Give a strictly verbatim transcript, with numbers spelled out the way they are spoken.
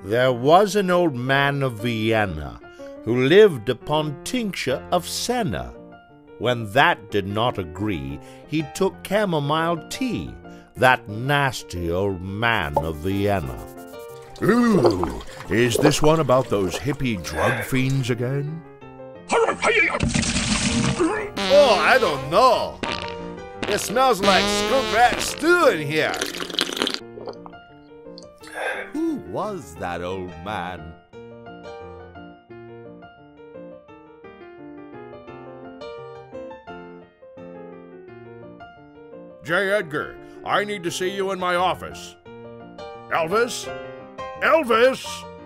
There was an old man of Vienna who lived upon tincture of senna. When that did not agree, he took Camomile Tea, that nasty old man of Vienna. Ooh, is this one about those hippie drug fiends again? Oh, I don't know. It smells like skunk rat stew in here. Who was that old man? J. Edgar, I need to see you in my office. Elvis? Elvis!